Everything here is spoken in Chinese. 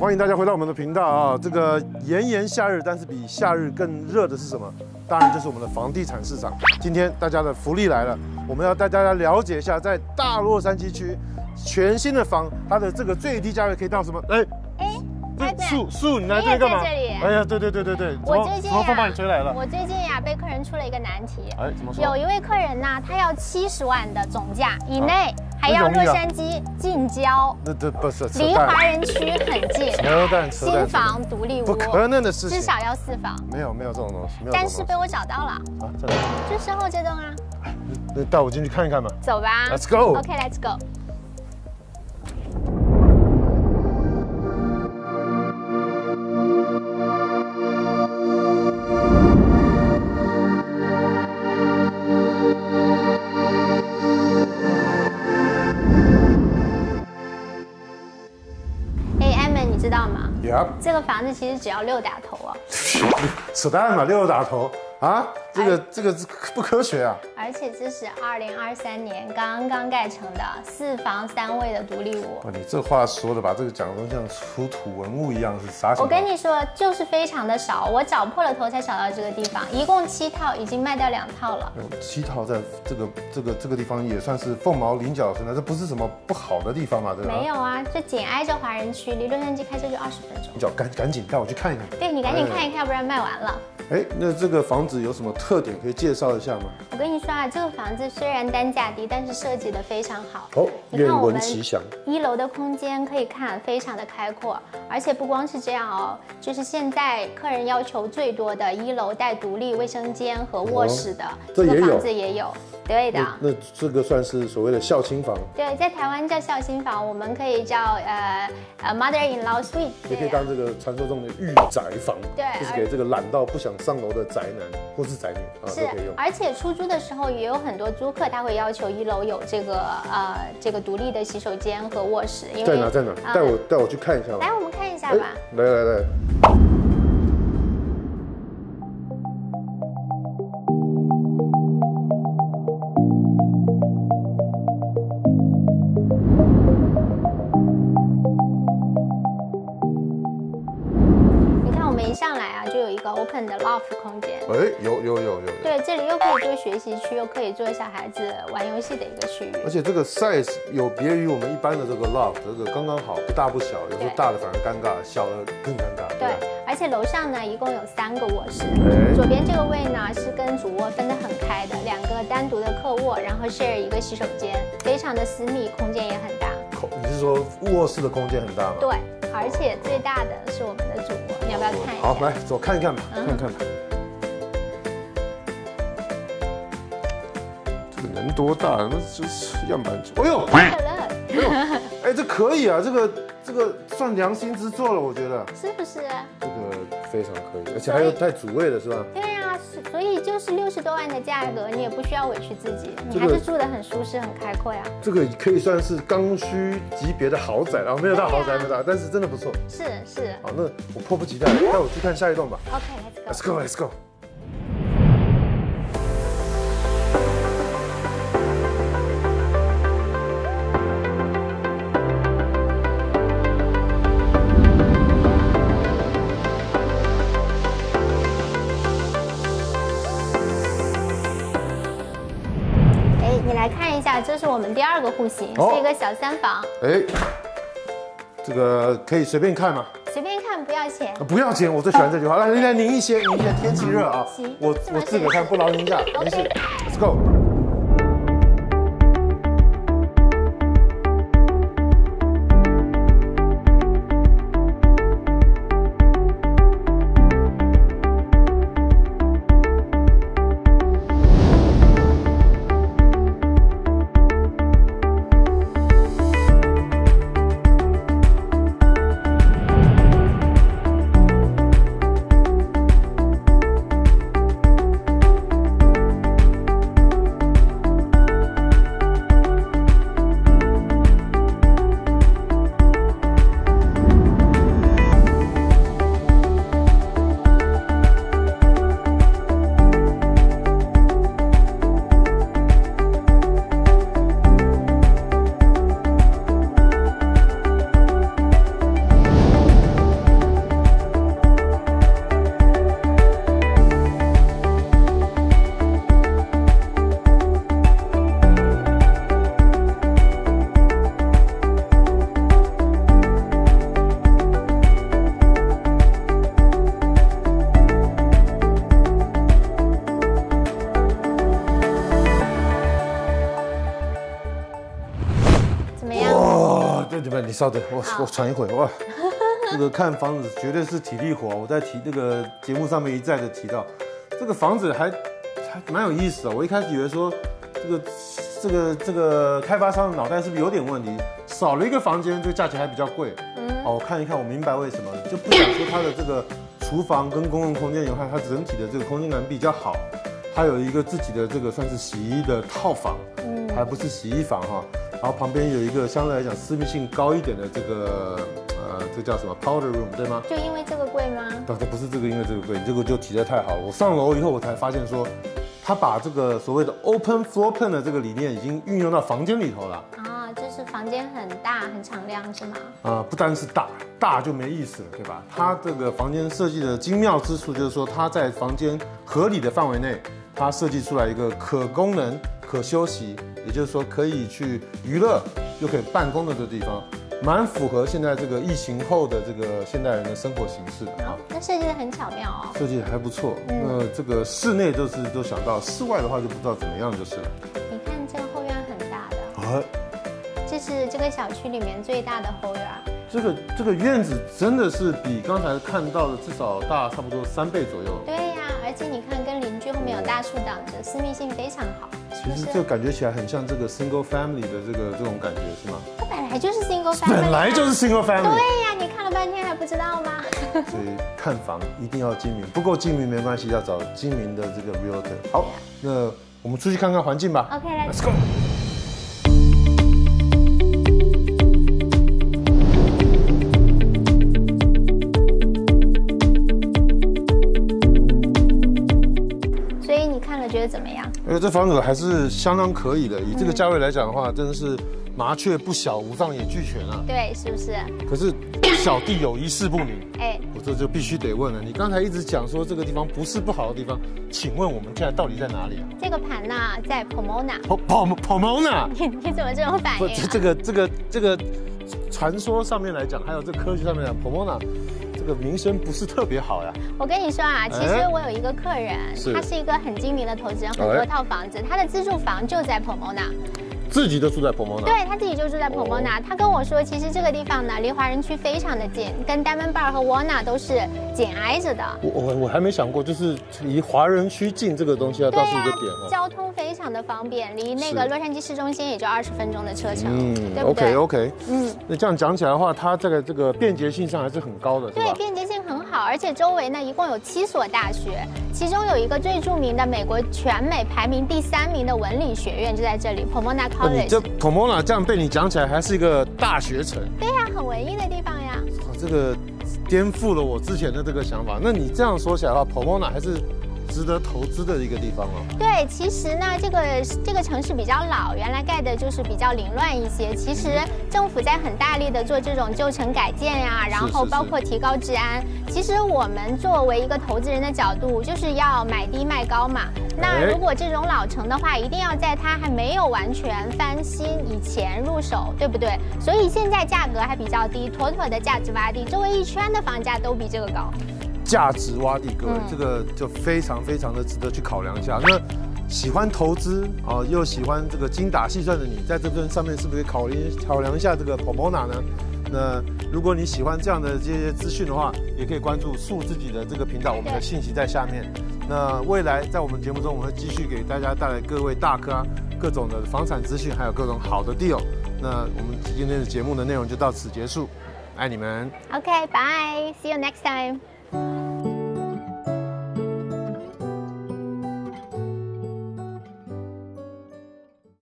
欢迎大家回到我们的频道啊！这个炎炎夏日，但是比夏日更热的是什么？当然就是我们的房地产市场。今天大家的福利来了，我们要带大家了解一下，在大洛杉矶区全新的房，它的这个最低价位可以到什么？树，你来这边干嘛？哎呀，对， 我最近什么风把你吹来了？ 我最近呀被客人出了一个难题。 哎，怎么说？ 有一位客人呢，他要70万的总价以内，还要洛杉矶近郊， 这不是离华人区很近， 扯淡， 新房独立屋， 不可能的事情， 至少要4房。 没有这种东西， 但是被我找到了啊，真的？ 就身后这栋啊。 那带我进去看一看吧。 走吧 ，Let's go。 OK，Let's go。知道吗？这个房子其实只要6打头哦。 扯淡嘛，6打头啊！这个不科学啊！ 而且这是2023年刚刚盖成的4房3卫的独立屋。 哇，你这话说的把这个讲得像出土文物一样，是啥情况？ 我跟你说，就是非常的少，我找破了头才找到这个地方，一共7套，已经卖掉2套了。 7套在这个地方也算是凤毛麟角，这不是什么不好的地方嘛，对吧？ 没有啊，就紧挨着华人区，离洛杉矶开车就20分钟。 你叫赶紧带我去看一看。 对，你赶紧看一看，要不然卖完了。 哎，那这个房子有什么特点可以介绍一下吗？ 我跟你说啊，这个房子虽然单价低，但是设计的非常好。 哦，愿闻其详。 1楼的空间可以看非常的开阔，而且不光是这样哦，就是现在客人要求最多的1楼带独立卫生间和卧室的，这个房子也有。对的。那这个算是所谓的孝亲房。 对，在台湾叫孝亲房，我们可以叫mother-in-law suite， 也可以当这个传说中的御宅房。 对， 就是给这个懒到不想上楼的宅男或是宅女啊都可以用。 而且出租的时候也有很多租客他会要求1楼有这个独立的洗手间和卧室。因为在哪？带我去看一下吧。 来，我们看一下吧。 来。 一上来啊，就有一个 open 的 loft 空间。 哎，有。 对，这里又可以做学习区，又可以做小孩子玩游戏的一个区域。 而且这个 size 有别于我们一般的这个 loft， 这个刚刚好，不大不小，有时候大的反而尴尬，小的更尴尬。 对，而且楼上呢一共有3个卧室，左边这个位呢是跟主卧分得很开的，2个单独的客卧，然后 share 一个洗手间，非常的私密，空间也很大。 你是说卧室的空间很大吗？ 对，而且最大的是我们的主卧，你要不要看一下？ 好，来走看一看吧，看看吧。这个能多大？那就是样板。哎呦，哎，这可以啊，这个算良心之作了，我觉得。 是不是？ 这个非常可以，而且还有带主卫的是吧？ 对啊，所以就是60多万的价格，你也不需要委屈自己，你还是住得很舒适、很开阔呀。这个可以算是刚需级别的豪宅了，没有到豪宅，但是真的不错。 是。 好，那我迫不及待，带我去看下一栋吧。 OK，Let's go。 来看一下，这是我们第2个户型，是一个小3房。 哎，这个可以随便看吗？ 随便看，不要钱。 不要钱，我最喜欢这句话。来，拧一些，天气热啊，我自个看，不劳您驾，没事。Let's go。 对吧？你稍等，我喘一会哇。这个看房子绝对是体力活，我在这个节目上面一再的提到，这个房子还蛮有意思的。我一开始以为说，这个开发商的脑袋是不是有点问题？少了一个房间，这个价钱还比较贵。哦，我看一看，我明白为什么，就不想说它的这个厨房跟公共空间以外，它整体的这个空间感比较好。它有一个自己的这个算是洗衣的套房，还不是洗衣房哈。然后旁边有一个相对来讲私密性高一点的这个这叫什么 powder room 对吗？ 就因为这个贵吗？ 不是这个因为这个贵，这个就提得太好。我上楼以后我才发现说，他把这个所谓的 open floor plan 的这个理念已经运用到房间里头了。 就是房间很大很敞亮是吗？ 不单是大就没意思了，对吧？它这个房间设计的精妙之处就是说，它在房间合理的范围内，它设计出来一个可功能、可休息，也就是说可以去娱乐又可以办公的这个地方，蛮符合现在这个疫情后的这个现代人的生活形式的啊。 那设计的很巧妙哦， 设计的还不错。那这个室内都想到，室外的话就不知道怎么样就是了。 你看这个后院很大的，这是这个小区里面最大的后院。 这个院子真的是比刚才看到的至少大差不多3倍左右。 对呀，而且你看跟邻居后面有大树挡着，私密性非常好。 其实这感觉起来很像这个 single family 的这种感觉是吗？ 它本来就是 single family， 本来就是 single family。 对呀，你看了半天还不知道吗？ 所以看房一定要精明，不够精明没关系，要找精明的这个 realtor。好，那我们出去看看环境吧。 OK，Let's go。 觉得怎么样？ 这房子还是相当可以的，以这个价位来讲的话，真的是麻雀不小，五脏也俱全啊。 对，是不是？ 可是小弟有一事不明，我这就必须得问了。你刚才一直讲说这个地方不是不好的地方，请问我们现在到底在哪里啊？ 这个盘呢，在 Pomona。 Pomona？ 你怎么这种反应啊？ 这个传说上面来讲，还有这科学上面讲 ，Pomona。这个名声不是特别好呀。 我跟你说啊，其实我有一个客人，他是一个很精明的投资人，很多套房子，他的自住房就在 Pomona。 自己就住在 Pomona。 对，他自己就住在 Pomona。他跟我说，其实这个地方呢，离华人区非常的近，跟 Diamond Bar 和 Warner 都是紧挨着的。 我还没想过，就是离华人区近这个东西，倒是一个点啊。 交通非常的方便，离那个洛杉矶市中心也就20分钟的车程，对不对 ？OK。那这样讲起来的话，它这个便捷性上还是很高的， 对，便捷性很好，而且周围呢一共有7所大学，其中有一个最著名的美国全美排名第3名的文理学院就在这里 ，Pomona College。 你这 Pomona 这样被你讲起来，还是一个大学城。 对呀，很文艺的地方呀。 这个颠覆了我之前的这个想法。那你这样说起来的话 ，Pomona 还是值得投资的一个地方哦。 对，其实呢，这个城市比较老，原来盖的就是比较凌乱一些。其实政府在很大力的做这种旧城改建呀，然后包括提高治安。其实我们作为一个投资人的角度，就是要买低卖高嘛。那如果这种老城的话，一定要在它还没有完全翻新以前入手，对不对？所以现在价格还比较低，妥妥的价值洼地，周围一圈的房价都比这个高。 价值洼地，各位，这个就非常非常的值得去考量一下。那喜欢投资啊，又喜欢这个精打细算的你，在这边上面是不是考量一下这个 Pomona 呢？那如果你喜欢这样的这些资讯的话，也可以关注树自己的这个频道，我们的信息在下面。那未来在我们节目中，我们会继续给大家带来各位大咖各种的房产资讯，还有各种好的 deal。那我们今天的节目的内容就到此结束，爱你们。 OK， bye，see you next time。